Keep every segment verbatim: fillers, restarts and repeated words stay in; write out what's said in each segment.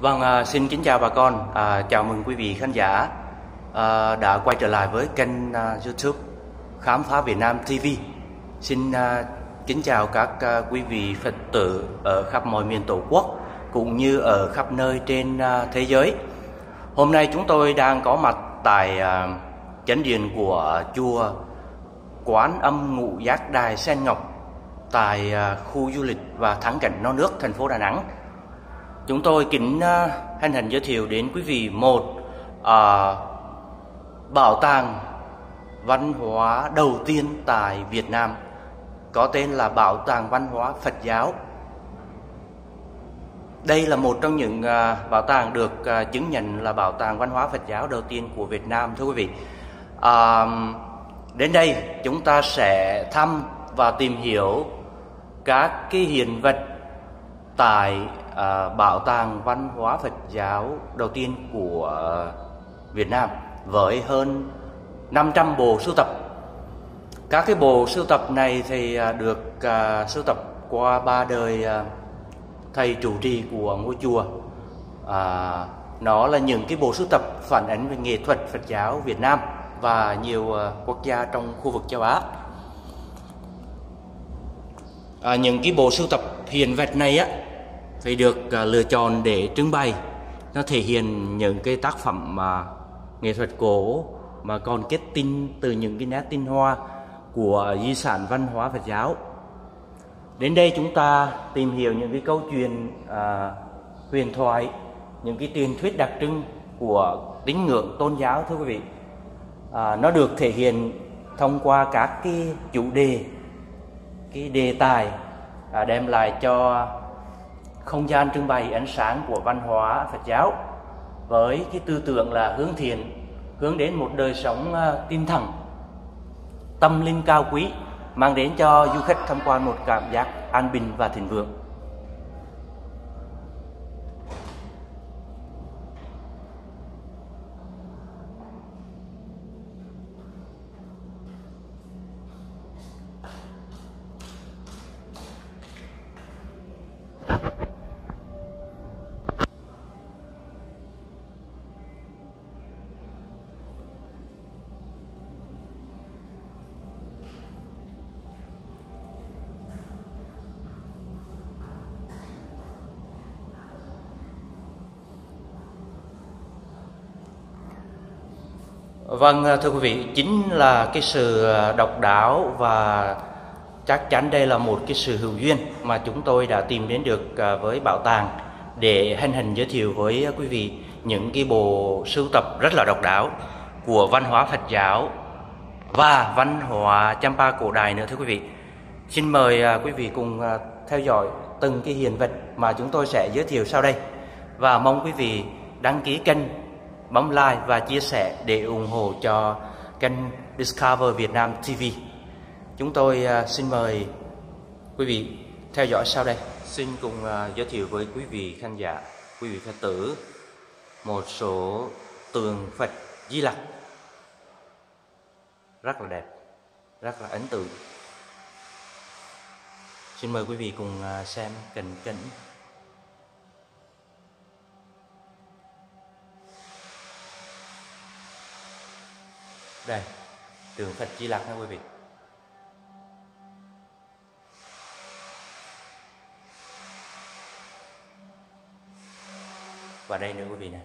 Vâng, à, xin kính chào bà con, à, chào mừng quý vị khán giả à, đã quay trở lại với kênh à, YouTube Khám phá Việt Nam ti vi. Xin à, kính chào các à, quý vị Phật tử ở khắp mọi miền Tổ quốc cũng như ở khắp nơi trên à, thế giới. Hôm nay chúng tôi đang có mặt tại à, chánh điện của chùa Quán Âm Ngũ Giác Đài Sen Ngọc tại à, khu du lịch và thắng cảnh non nước thành phố Đà Nẵng. Chúng tôi kính uh, hân hạnh giới thiệu đến quý vị một uh, bảo tàng văn hóa đầu tiên tại Việt Nam, có tên là Bảo tàng Văn hóa Phật giáo. Đây là một trong những uh, bảo tàng được uh, chứng nhận là bảo tàng văn hóa Phật giáo đầu tiên của Việt Nam, thưa quý vị. Uh, đến đây chúng ta sẽ thăm và tìm hiểu các cái hiện vật tại À, bảo tàng văn hóa Phật giáo đầu tiên của Việt Nam với hơn năm trăm bộ sưu tập. Các cái bộ sưu tập này thì được à, sưu tập qua ba đời à, thầy trụ trì của ngôi chùa. À, nó là những cái bộ sưu tập phản ánh về nghệ thuật Phật giáo Việt Nam và nhiều à, quốc gia trong khu vực châu Á. À, những cái bộ sưu tập hiện vật này á thì được uh, lựa chọn để trưng bày. Nó thể hiện những cái tác phẩm mà nghệ thuật cổ mà còn kết tinh từ những cái nét tinh hoa của di sản văn hóa Phật giáo. Đến đây chúng ta tìm hiểu những cái câu chuyện uh, huyền thoại, những cái truyền thuyết đặc trưng của tín ngưỡng tôn giáo, thưa quý vị. Uh, nó được thể hiện thông qua các cái chủ đề, cái đề tài uh, đem lại cho không gian trưng bày ánh sáng của văn hóa Phật giáo với cái tư tưởng là hướng thiện, hướng đến một đời sống uh, tinh thần, tâm linh cao quý, mang đến cho du khách tham quan một cảm giác an bình và thịnh vượng. Vâng, thưa quý vị, chính là cái sự độc đáo và chắc chắn đây là một cái sự hữu duyên mà chúng tôi đã tìm đến được với bảo tàng để hân hạnh giới thiệu với quý vị những cái bộ sưu tập rất là độc đáo của văn hóa Phật giáo và văn hóa Champa cổ đại nữa, thưa quý vị. Xin mời quý vị cùng theo dõi từng cái hiện vật mà chúng tôi sẽ giới thiệu sau đây, và mong quý vị đăng ký kênh, bấm like và chia sẻ để ủng hộ cho kênh Discover Việt Nam ti vi. Chúng tôi uh, xin mời quý vị theo dõi sau đây. Xin cùng uh, giới thiệu với quý vị khán giả, quý vị Phật tử một số tượng Phật Di Lặc rất là đẹp, rất là ấn tượng. Xin mời quý vị cùng uh, xem cận cảnh. Đây, tượng Phật Di Lặc nha quý vị. Và đây nữa quý vị này.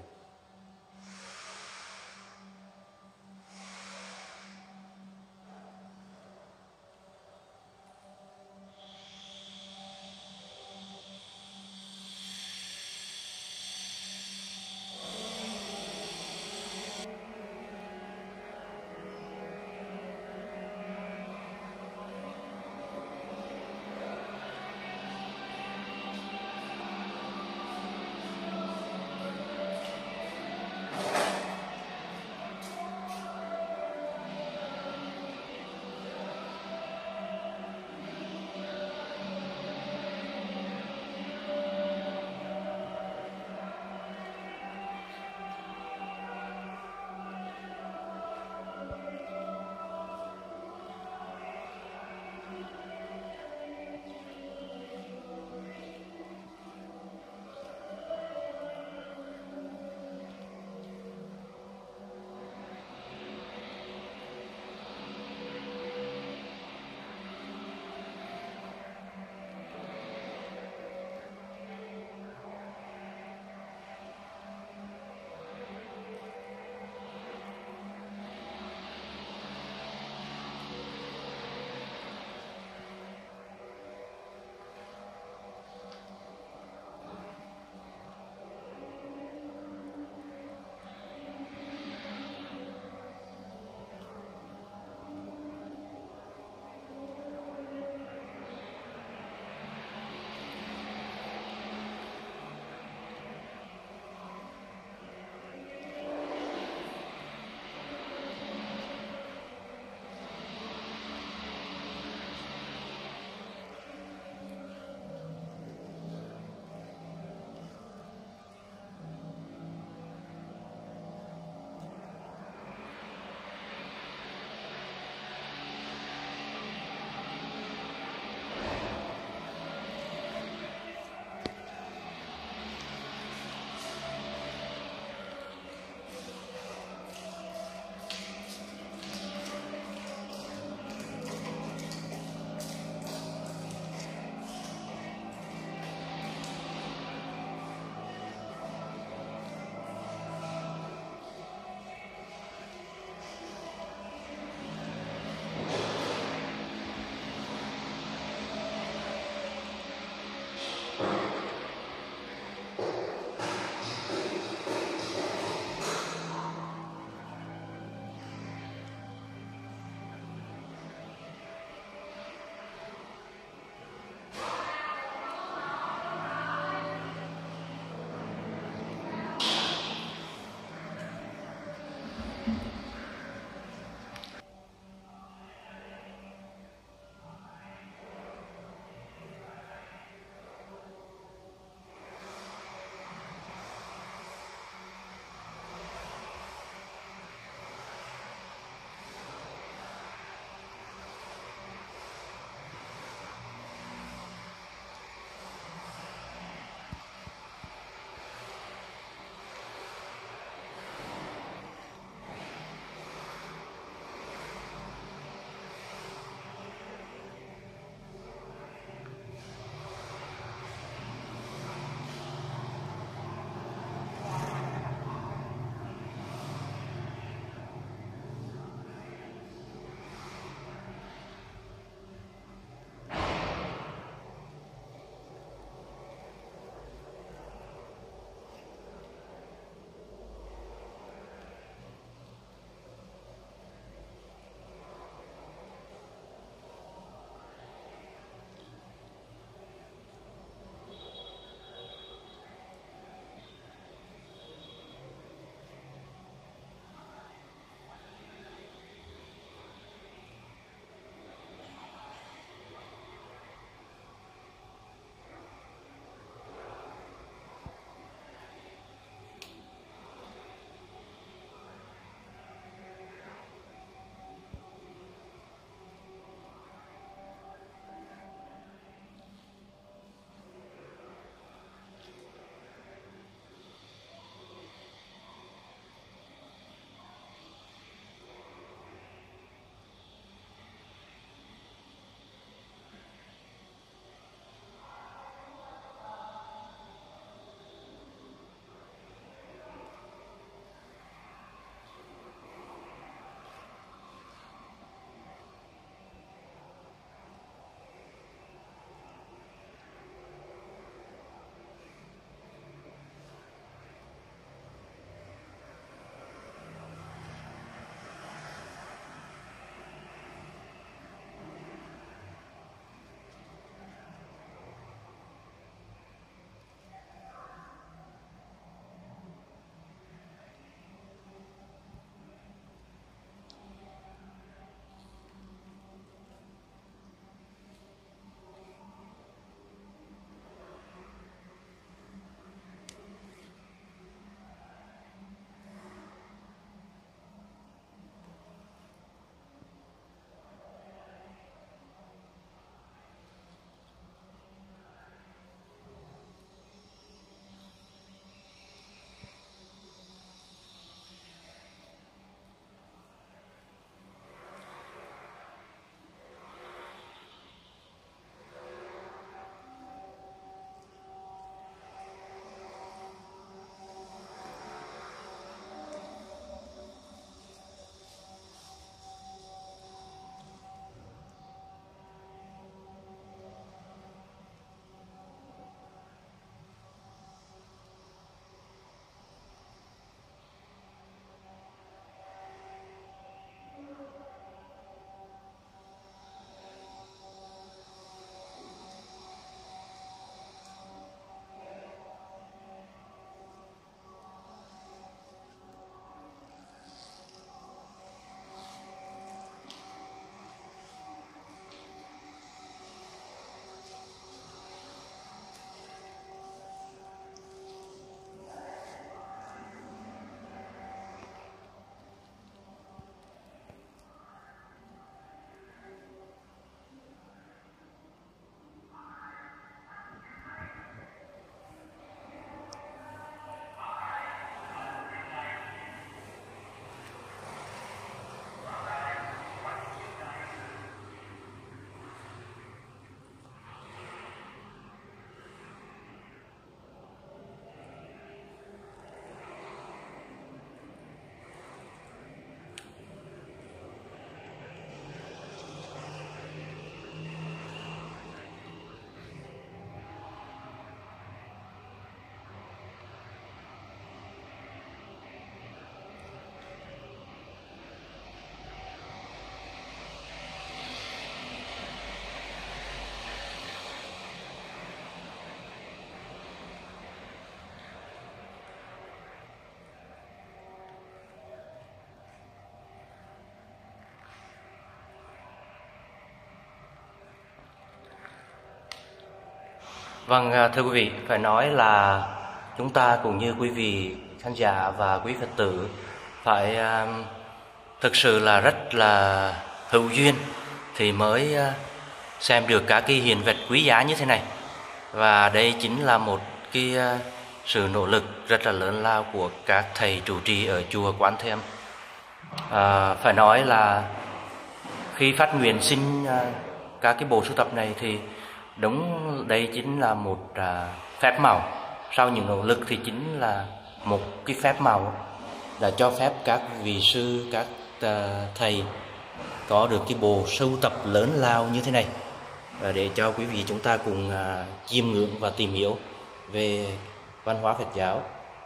Vâng, thưa quý vị, phải nói là chúng ta cũng như quý vị khán giả và quý Phật tử phải uh, thực sự là rất là hữu duyên thì mới uh, xem được các cái hiện vật quý giá như thế này. Và đây chính là một cái uh, sự nỗ lực rất là lớn lao của các thầy trụ trì ở chùa Quán Thế Âm. Uh, phải nói là khi phát nguyện xin uh, các cái bộ sưu tập này thì đúng đây chính là một uh, phép màu. Sau những nỗ lực thì chính là một cái phép màu đã cho phép các vị sư, các uh, thầy có được cái bộ sưu tập lớn lao như thế này, và để cho quý vị chúng ta cùng uh, chiêm ngưỡng và tìm hiểu về văn hóa Phật giáo.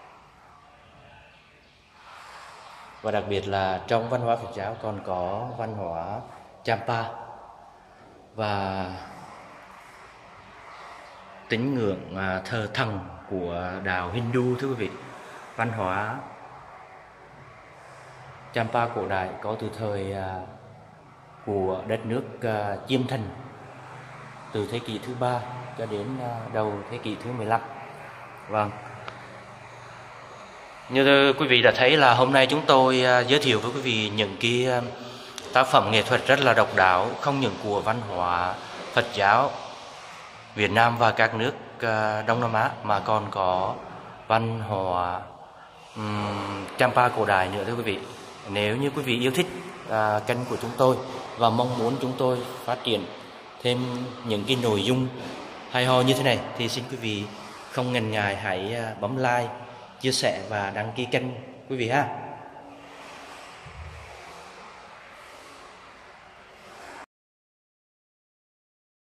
Và đặc biệt là trong văn hóa Phật giáo còn có văn hóa Champa và tín ngưỡng uh, thờ thần của đạo Hindu, thưa quý vị. Văn hóa Champa cổ đại có từ thời uh, của đất nước uh, Chiêm Thành, từ thế kỷ thứ ba cho đến uh, đầu thế kỷ thứ mười lăm. Vâng, như quý vị đã thấy là hôm nay chúng tôi uh, giới thiệu với quý vị những cái uh, tác phẩm nghệ thuật rất là độc đáo, không những của văn hóa Phật giáo Việt Nam và các nước uh, Đông Nam Á, mà còn có văn hóa um, Champa cổ đại nữa, thưa quý vị. Nếu như quý vị yêu thích uh, kênh của chúng tôi và mong muốn chúng tôi phát triển thêm những cái nội dung hay ho như thế này thì xin quý vị không ngần ngại hãy uh, bấm like, chia sẻ và đăng ký kênh quý vị ha.